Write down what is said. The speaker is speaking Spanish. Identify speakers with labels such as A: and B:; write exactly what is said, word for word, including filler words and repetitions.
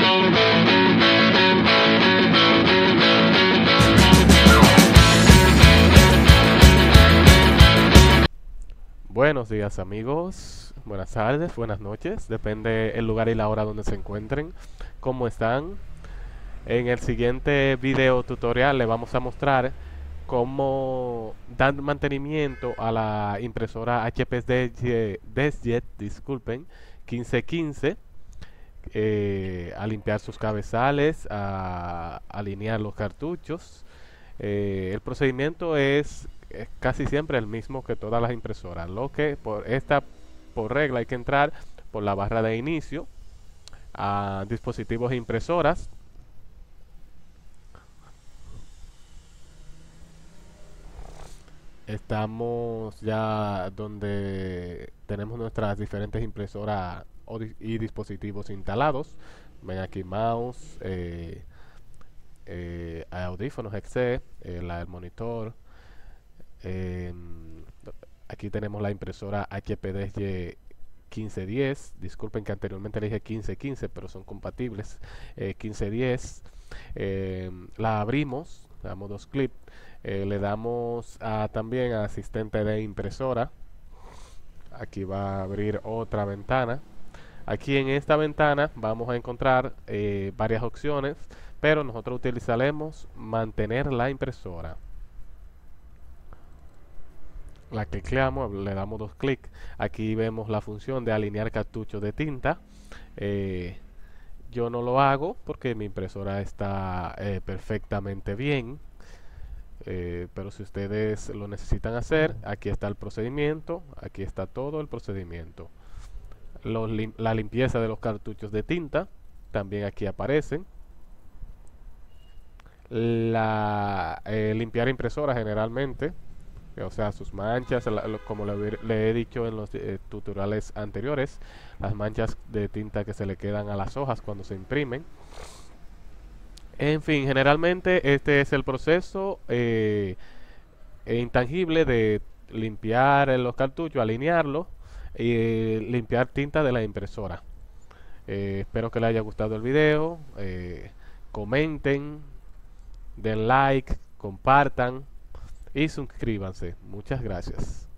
A: Buenos días amigos, buenas tardes, buenas noches, depende el lugar y la hora donde se encuentren. ¿Cómo están? En el siguiente video tutorial le vamos a mostrar cómo dar mantenimiento a la impresora H P DeskJet, disculpen, quince quince, eh, a limpiar sus cabezales, a alinear los cartuchos. Eh, el procedimiento es es casi siempre el mismo que todas las impresoras. Lo que por esta por regla hay que entrar por la barra de inicio a dispositivos e impresoras. Estamos ya donde tenemos nuestras diferentes impresoras o di- y dispositivos instalados. Ven aquí mouse, eh, eh, audífonos, headset, eh, la- el monitor. Em, Aquí tenemos la impresora H P DeskJet quince diez. Disculpen que anteriormente le dije quince quince, pero son compatibles. Eh, quince diez. Em, la abrimos, le damos dos clics. Eh, le damos a, también a asistente de impresora. Aquí va a abrir otra ventana. Aquí en esta ventana vamos a encontrar eh, varias opciones, pero nosotros utilizaremos mantener la impresora. La tecleamos, le damos dos clics. Aquí vemos la función de alinear cartuchos de tinta. Eh, yo no lo hago porque mi impresora está eh, perfectamente bien. Eh, pero si ustedes lo necesitan hacer, aquí está el procedimiento. Aquí está todo el procedimiento. Los lim- la limpieza de los cartuchos de tinta también aquí aparecen. La eh, limpiar impresora generalmente, o sea, sus manchas, la- lo- como le, hubiera- le he dicho en los eh, tutoriales anteriores, las manchas de tinta que se le quedan a las hojas cuando se imprimen. En fin, generalmente este es el proceso eh, e intangible de limpiar eh, los cartuchos, alinearlos y eh, limpiar tinta de la impresora. Eh, espero que les haya gustado el video. Eh, comenten, den like, compartan y suscríbanse. Muchas gracias.